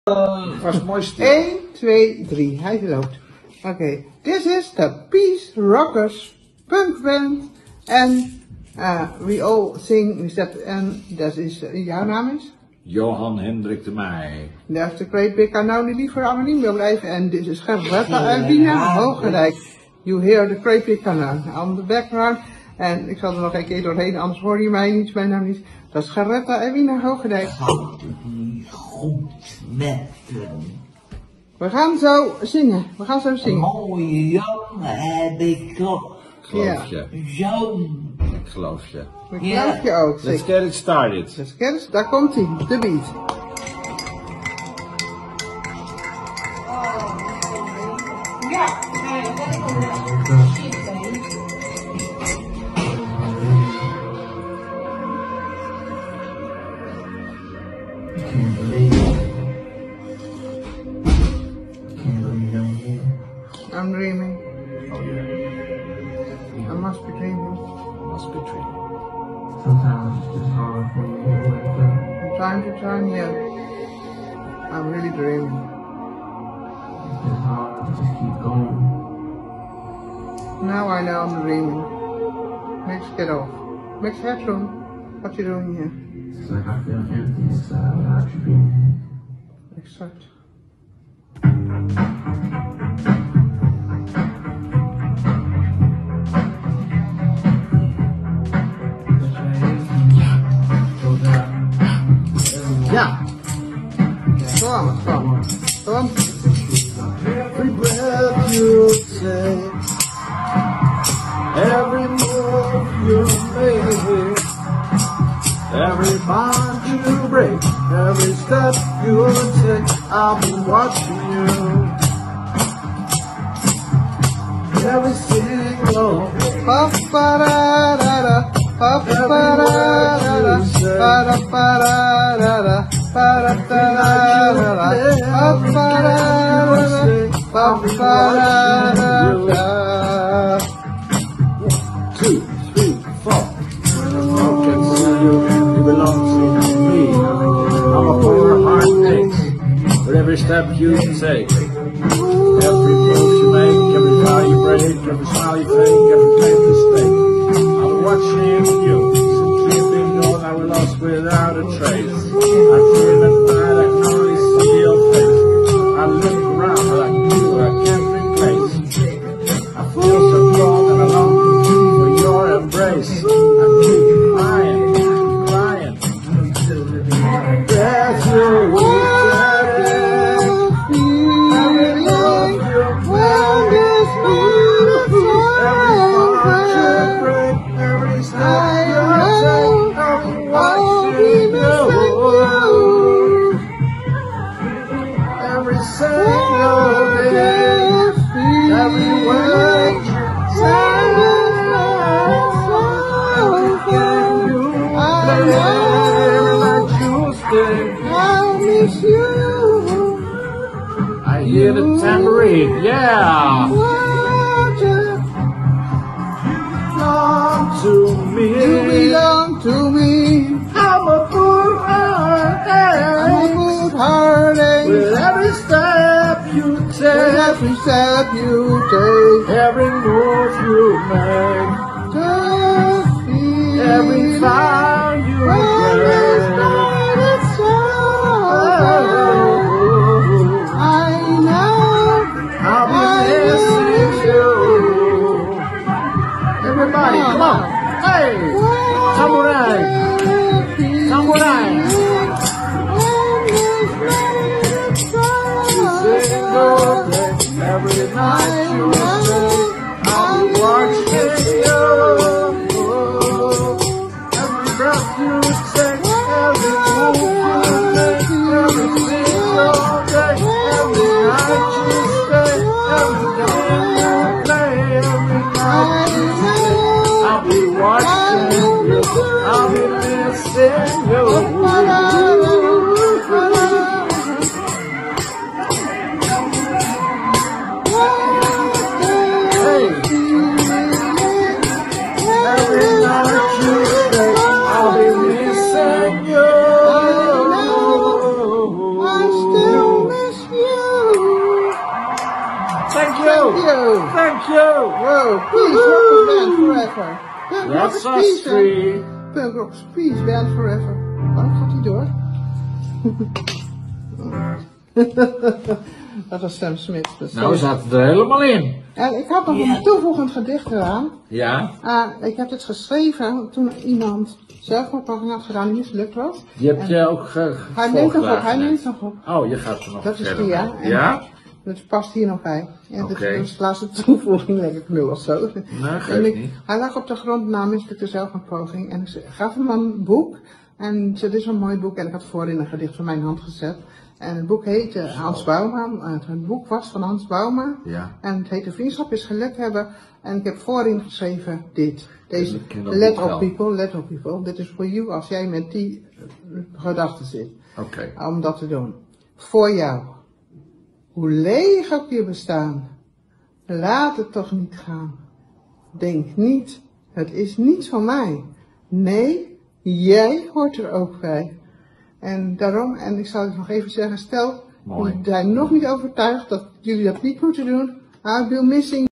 Was mooi stil. 1, 2, 3. Hij loopt. Oké. This is the Peace Rockers punk band. En we all sing with that. En dat is, jouw naam is? Johan Hendrik de Meij. Dat is de Great Big Unknown die liever anoniem wil blijven. En dit is Geretta en Pina Hogerijk. You hear the Great Big Unknown on the background. En ik zal er nog een keer doorheen, anders hoor je mij niet, mijn naam niet. Dat is Geretta en Pina Hogerijk. Gaat het niet goed met hem? We gaan zo zingen. We gaan zo zingen. Mooie jongen heb ik toch. Geloof je. Zo'n. Ik geloof je. Ik geloof je ook. Let's get it started. Let's get it. Daar komt hij, de beat. I'm dreaming. Oh yeah. I must be dreaming. Must be true. Sometimes it's just hard for me to wake up. From time to time, yeah. I'm really dreaming. It's just hard to just keep going. Now I know I'm dreaming. Max, get off. Max, headroom. What you doing here? It's like I feel empty inside without you being here. Exact. Ja. Kom. Every breath you take, every move you make, every bond you break, every step you take, I'll be watching you. Every single Pa-pa-da-da-da, pa-pa-da-da-da, pa-da-pa-da-da-da, pa-da-da-da-da, pa-pa-da-da-da, pa-pa-da-da-da. 1, 2, 3, 4. No can see you, you belong to me. I'm a poor heart ache, with every step you take, every move you make, every vow you break, every smile you fake, every great mistake. I'm watching you, since you've been gone, I was lost without a trace. I feel at night, I can only see your face. I look around, but I feel I can't replace. I feel so cold and I long for your embrace. I keep crying. There's you, I hear the tambourine, yeah! You belong to me. I'm a good heartache. With every step you take, every move you make, every vow you break. Everybody, come on! Hey! Tambourine! Tambourine! Single day, every night you say, I'll be watching you. Every breath Thank you. Thank you. Wow, peace, rock band forever. That's us three. Punk Rock's Peace Band Forever. Oh, gaat hij door? Dat was Sam Smith. Dus Nou, zat het er helemaal in. en ik had nog een toevoegend gedicht eraan. Ja. Ik heb dit geschreven toen iemand zelfmoordpoging had gedaan die mislukt was. Die heb je ook Hij neemt nog op, hij neemt nog op. Oh, je gaat er nog Dat is verder die, ja. mee. En Ja? dat past hier nog bij. En dit Oké. is de laatste toevoeging, lekker knul of zo. Nee, En geeft niet. hij lag op de grond na mislukte zelfmoordpoging. En ik gaf hem een boek. En ik zei, dit is een mooi boek. En ik had voorin een gedicht van mijn hand gezet. En het boek heette Hans Bouma. Het boek was van Hans Bouma. Ja. En het heette Vriendschap is geluk hebben. En ik heb voorin geschreven dit. Deze, ik ken dat let boek op wel. people, let op people. Dit is voor jou als jij met die gedachten zit. Oké. Om dat te doen. Voor jou. Hoe leeg ook je bestaan. Laat het toch niet gaan. Denk niet, het is niets van mij. Nee, jij hoort er ook bij. En daarom, en ik zal het nog even zeggen, stel, Mooi. jullie zijn nog niet overtuigd dat jullie dat niet moeten doen. I'll be missing